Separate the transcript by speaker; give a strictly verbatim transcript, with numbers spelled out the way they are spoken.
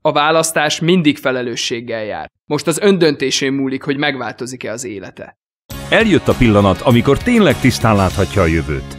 Speaker 1: A választás mindig felelősséggel jár. Most az öndöntésén múlik, hogy megváltozik-e az élete.
Speaker 2: Eljött a pillanat, amikor tényleg tisztán láthatja a jövőt.